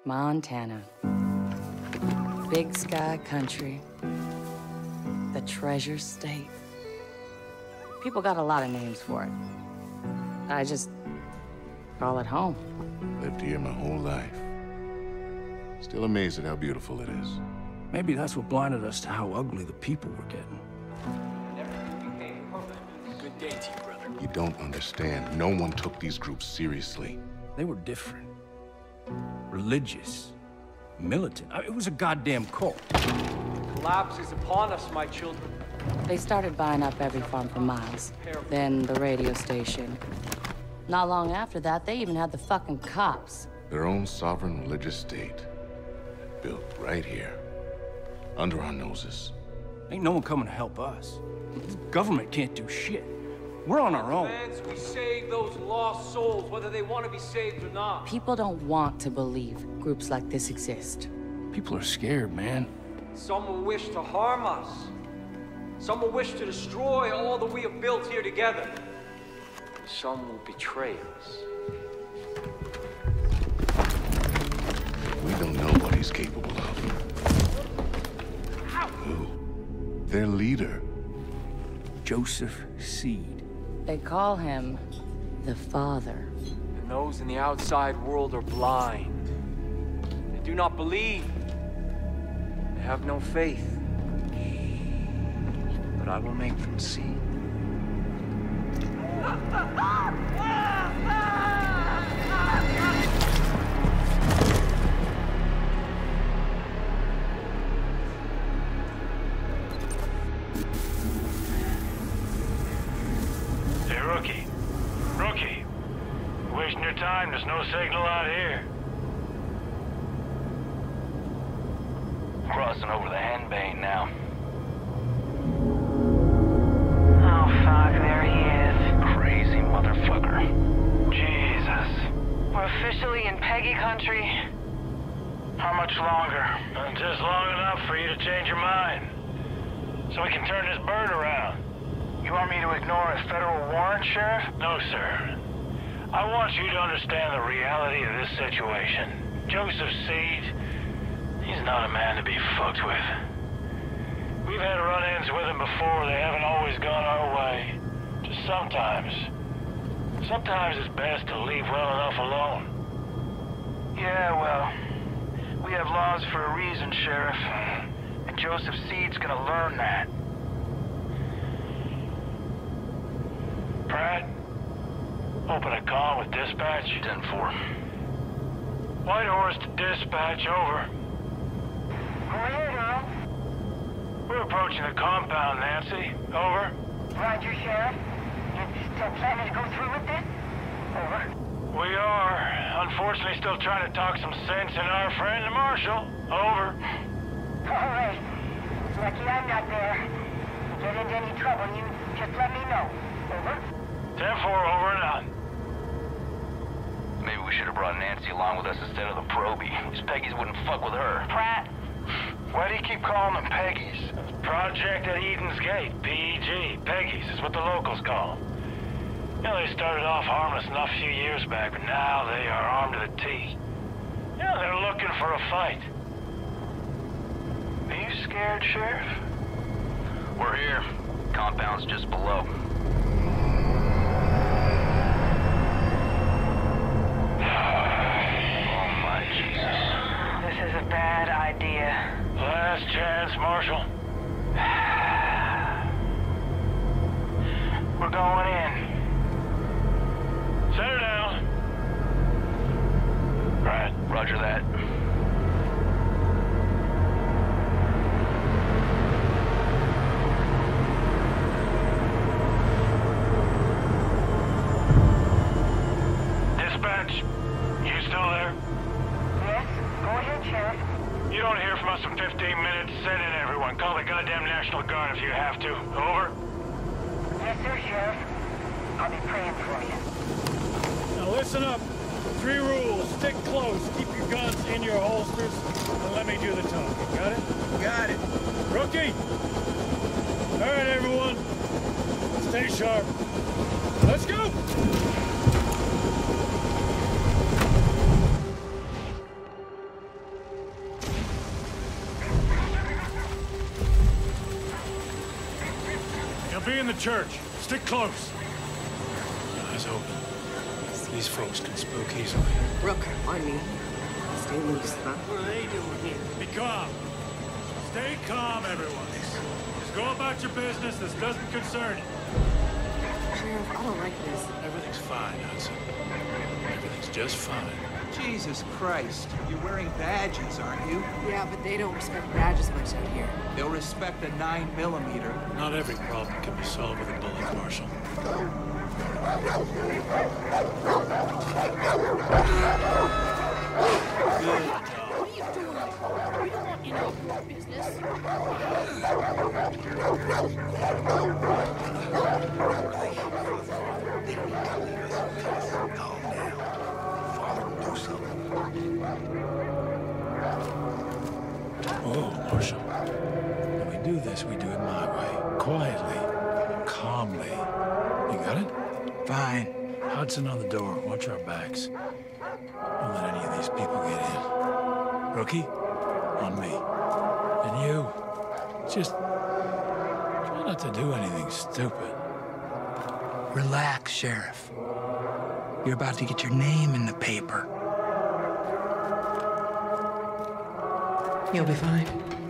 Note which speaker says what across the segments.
Speaker 1: Montana. Big sky country. The treasure state. People got a lot of names for it. I just call it home.
Speaker 2: Lived here my whole life. Still amazed at how beautiful it is.
Speaker 3: Maybe that's what blinded us to how ugly the people were getting.
Speaker 4: Good day to you, brother.
Speaker 2: You don't understand. No one took these groups seriously.
Speaker 3: They were different. Religious. Militant. It was a goddamn cult.
Speaker 4: Collapse is upon us, my children.
Speaker 1: They started buying up every farm for miles. Then the radio station. Not long after that, they even had the fucking cops.
Speaker 2: Their own sovereign religious state. Built right here. Under our noses.
Speaker 3: Ain't no one coming to help us. The government can't do shit. We're on our own.
Speaker 4: We save those lost souls, whether they want to be saved or not.
Speaker 1: People don't want to believe groups like this exist.
Speaker 3: People are scared, man.
Speaker 4: Some will wish to harm us. Some will wish to destroy all that we have built here together. Some will betray us.
Speaker 2: We don't know what he's capable of. Who? Their leader.
Speaker 3: Joseph Seed.
Speaker 1: They call him the Father.
Speaker 4: And those in the outside world are blind. They do not believe. They have no faith. But I will make them see.
Speaker 5: Hey, Rookie. Rookie. You're wasting your time. There's no signal out here. Crossing over the Henbane now.
Speaker 6: Oh, fuck, there he is.
Speaker 5: Crazy motherfucker. Jesus.
Speaker 6: We're officially in Peggy country.
Speaker 5: How much longer? Just long enough for you to change your mind. So we can turn this bird around. You want me to ignore a federal warrant, Sheriff? No, sir. I want you to understand the reality of this situation. Joseph Seed, he's not a man to be fucked with. We've had run-ins with him before. They haven't always gone our way. Just sometimes. Sometimes it's best to leave well enough alone. Yeah, well, we have laws for a reason, Sheriff. And Joseph Seed's gonna learn that. Pratt, open a comm with dispatch. 10-4. Whitehorse to dispatch, over.
Speaker 6: Go ahead, Earl.
Speaker 5: We're approaching the compound, Nancy. Over.
Speaker 6: Roger, Sheriff. You still planning to go through with this? Over.
Speaker 5: We are. Unfortunately, still trying to talk some sense in our friend, the Marshal. Over.
Speaker 6: All right. Lucky I'm not there. If you get into any trouble, you just let me know. Over.
Speaker 5: 10-4, over and out.
Speaker 7: Maybe we should have brought Nancy along with us instead of the Proby. These Peggies wouldn't fuck with her.
Speaker 6: Pratt.
Speaker 5: Why do you keep calling them Peggies? Project at Eden's Gate, PEG. Peggies is what the locals call them. You know, they started off harmless enough a few years back, but now they are armed to the teeth. Yeah, they're looking for a fight. Are you scared, Sheriff?
Speaker 7: We're here. Compound's just below.
Speaker 5: Oh, my Jesus.
Speaker 6: This is a bad idea.
Speaker 5: Last chance, Marshal. We're going in. Set her down. Right.
Speaker 7: Roger that.
Speaker 5: Dispatch, you still there?
Speaker 6: Yes? Go ahead, Sheriff.
Speaker 5: You don't hear from us in 15 minutes. Send in everyone. Call the goddamn National Guard if you have to. Over.
Speaker 6: Yes, sir, Sheriff. I'll be praying for you.
Speaker 8: Now listen up. 3 rules. Stick close. Keep your guns in your holsters. And let me do the talking. Got it?
Speaker 3: Got it.
Speaker 8: Rookie! All right, everyone. Stay sharp. Let's go! the church. Stick close. Eyes open. These folks can spook easily.
Speaker 9: Rook, on me. Stay loose, huh?
Speaker 8: What are they doing here? Be calm. Stay calm, everyone. Just go about your business. This doesn't concern you.
Speaker 9: Sheriff, I don't like this.
Speaker 8: Everything's fine, Hudson. Everything's just fine.
Speaker 10: Jesus Christ. You're wearing badges, aren't you?
Speaker 9: Yeah, but they don't respect badges much out here.
Speaker 10: They'll respect a 9mm.
Speaker 8: Not every problem can be solved with a bullet, Marshal. Good dog.
Speaker 11: What are you doing? We don't want any of your business.
Speaker 8: Oh, Marshal. When we do this, we do it my way. Quietly. Calmly. You got it?
Speaker 10: Fine.
Speaker 8: Hudson on the door. Watch our backs. Don't let any of these people get in. Rookie, on me. And you, just try not to do anything stupid.
Speaker 10: Relax, Sheriff. You're about to get your name in the paper.
Speaker 9: You'll be fine.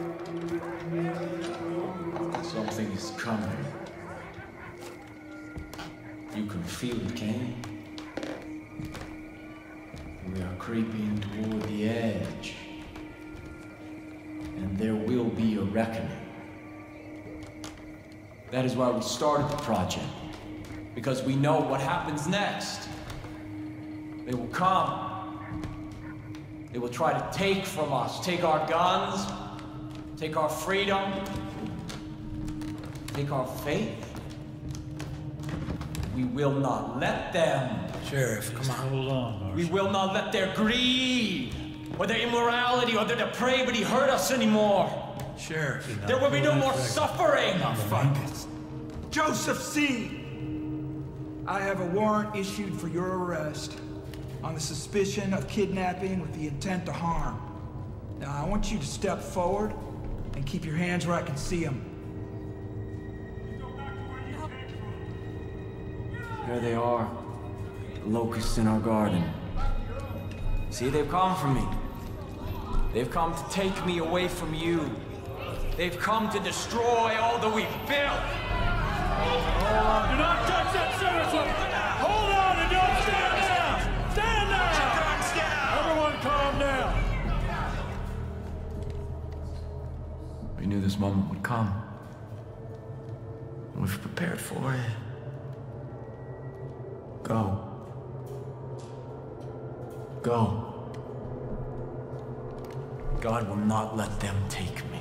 Speaker 12: Something is coming. You can feel it, can you? We are creeping toward the edge. And there will be a reckoning. That is why we started the project. Because we know what happens next. They will come. They will try to take from us. Take our guns. Take our freedom. Take our faith. We will not let them.
Speaker 10: Sheriff, come on.
Speaker 8: Hold on, Marshal.
Speaker 12: We will not let their greed, or their immorality, or their depravity hurt us anymore.
Speaker 10: Sheriff.
Speaker 12: There will be no more suffering.
Speaker 10: Fuck it. Joseph C. I have a warrant issued for your arrest on the suspicion of kidnapping with the intent to harm. Now, I want you to step forward and keep your hands where I can see them.
Speaker 12: There they are. The locusts in our garden. See, they've come for me. They've come to take me away from you. They've come to destroy all that we've built.
Speaker 8: Do not touch that service! Hold on and don't stand down! Stand down! Everyone calm down!
Speaker 12: We knew this moment would come. We've prepared for it. Go. Go. God will not let them take me.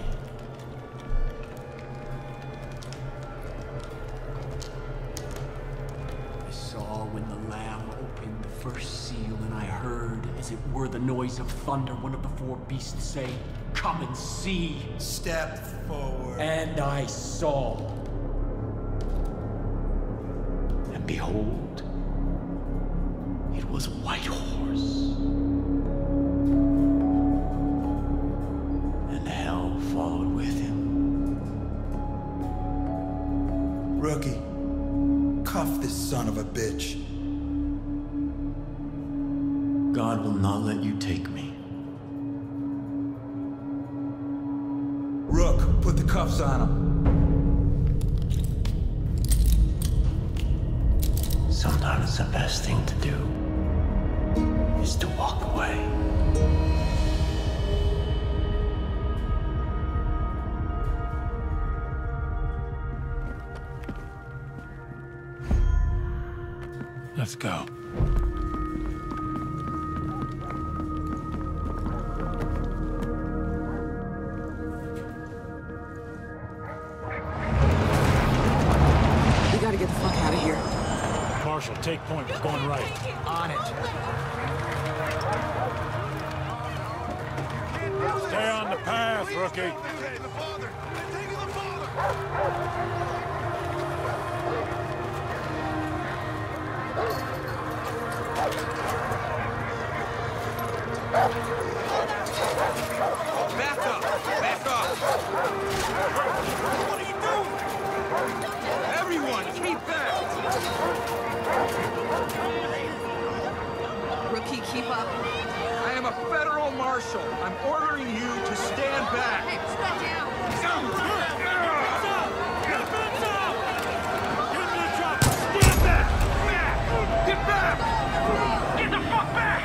Speaker 3: I saw when the Lamb opened the first seal, and I heard, as it were the noise of thunder, one of the four beasts say, "Come and see."
Speaker 10: Step forward.
Speaker 12: And I saw. And behold, it was a white horse. And hell followed with him.
Speaker 10: Rookie, cuff this son of a bitch.
Speaker 12: God will not let you take me.
Speaker 10: Rook, put the cuffs on him.
Speaker 12: Sometimes the best thing to do is to walk away.
Speaker 8: Let's go.
Speaker 9: We gotta get the fuck out of here.
Speaker 8: Marshal, take point. We're going right.
Speaker 10: On it.
Speaker 8: Stay on the path, Rookie.
Speaker 4: Back up! Back up! What are you doing? Everyone!
Speaker 9: keep up.
Speaker 10: I am a federal marshal. I'm ordering you to stand back.
Speaker 9: Hey, spread down.
Speaker 10: Get back!
Speaker 5: Get the fuck back!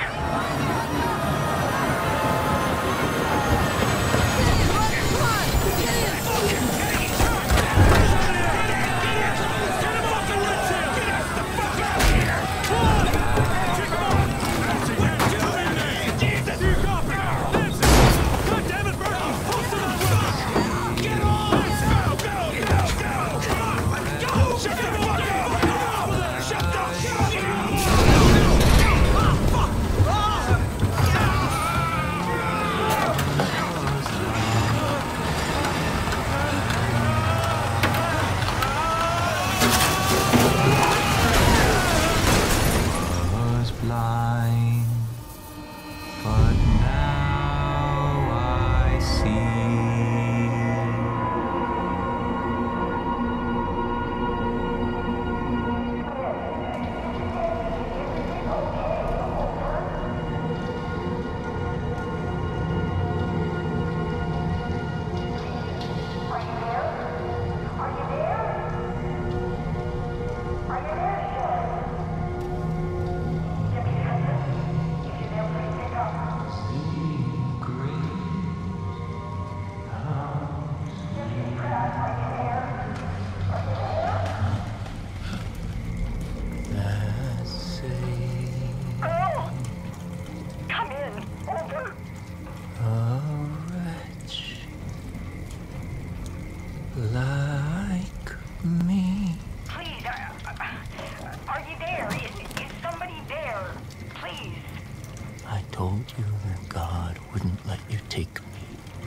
Speaker 13: Like me.
Speaker 6: Please, are you there? Is somebody there? Please.
Speaker 13: I told you that God wouldn't let you take me.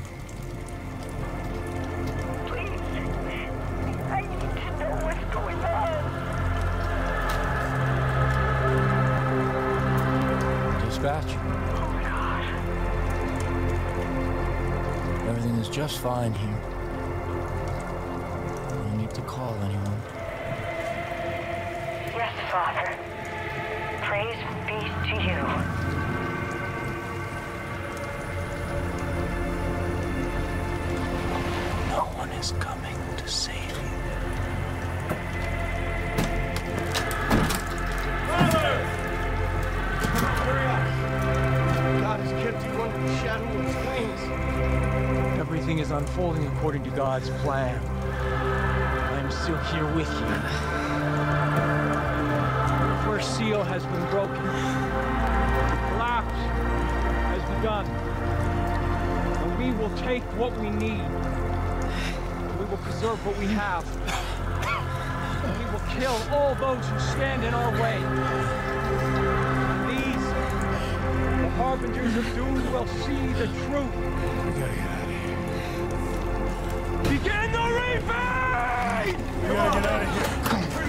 Speaker 6: Please. I need to know what's going on.
Speaker 12: Dispatch.
Speaker 6: Oh my God.
Speaker 12: Everything is just fine here. To call anyone.
Speaker 6: Yes, Father. Praise be to you.
Speaker 13: No one is coming to save you.
Speaker 14: Father! Hurry up! God has kept you under the shadow of his wings.
Speaker 3: Everything is unfolding according to God's plan. I'm still here with you. The first seal has been broken. The collapse has begun. And we will take what we need. We will preserve what we have. And we will kill all those who stand in our way. And these, the harbingers of doom, will see the truth.
Speaker 8: We gotta get out of here.
Speaker 3: Begin the reaping!
Speaker 8: We gotta get out of here.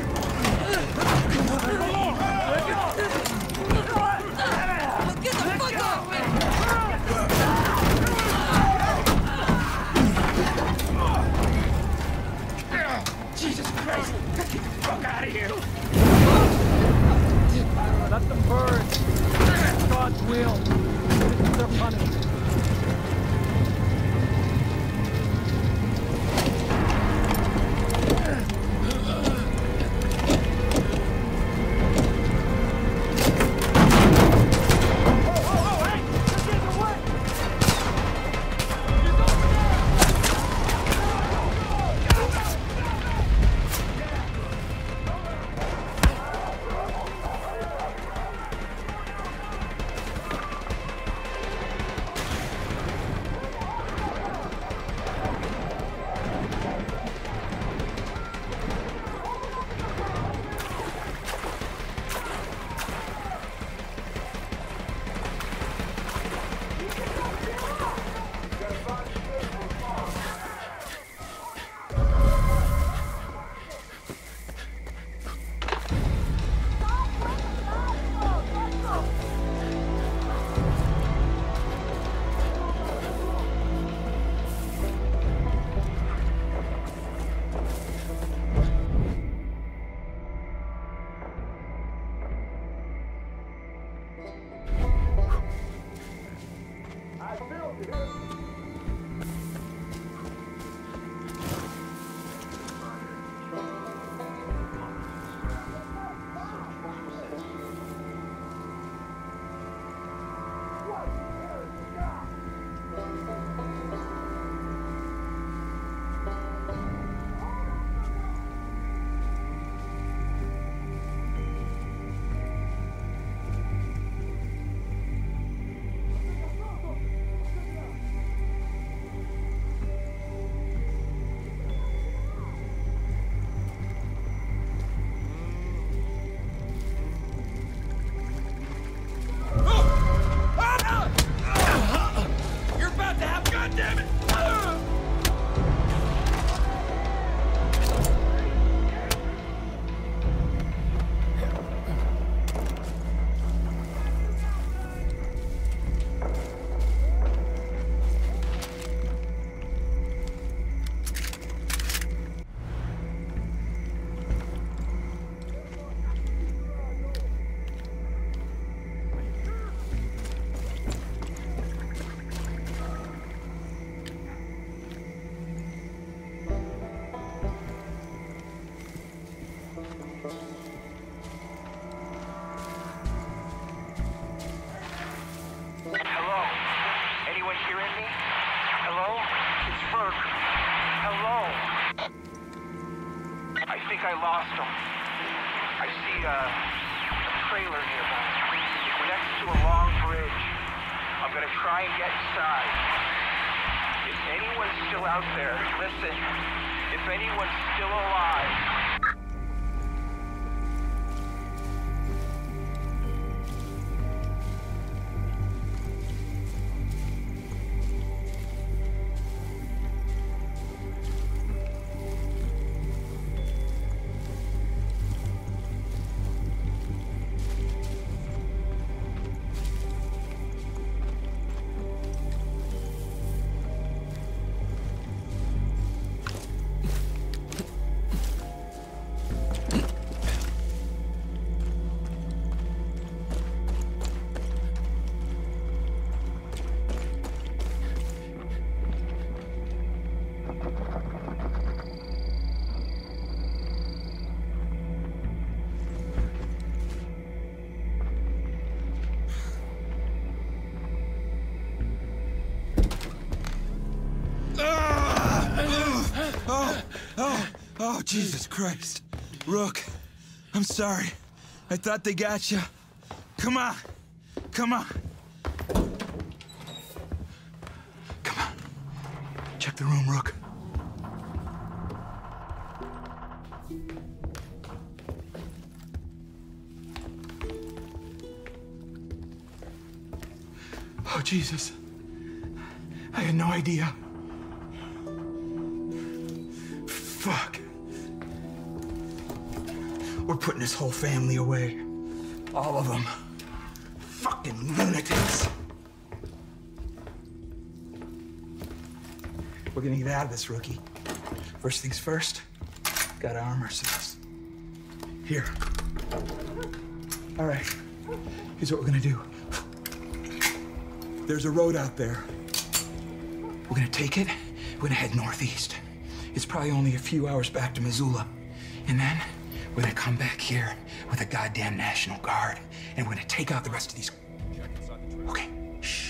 Speaker 9: Get the fuck off me!
Speaker 14: Jesus Christ! Get the fuck out of here!
Speaker 3: Let them burn. It's God's will. This is their punishment.
Speaker 15: I lost him. I see a trailer nearby. It's next to a long bridge. I'm gonna try and get inside. If anyone's still out there, listen. If anyone's still alive,
Speaker 10: Oh, Jesus Christ. Rook, I'm sorry. I thought they got you. Come on. Come on. Come on. Check the room, Rook. Oh, Jesus. I had no idea. Fuck. We're putting this whole family away. All of them. Fucking lunatics. We're gonna get out of this, rookie. First things first, gotta arm ourselves. Here. All right, here's what we're gonna do. There's a road out there. We're gonna take it, we're gonna head northeast. It's probably only a few hours back to Missoula. And then we're gonna come back here with a goddamn National Guard, and we're gonna take out the rest of these. Okay, shh.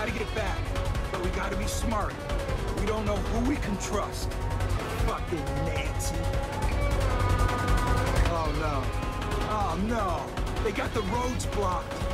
Speaker 10: gotta get back, but we gotta be smart. We don't know who we can trust. Fucking Nancy. Oh no. Oh no. They got the roads blocked.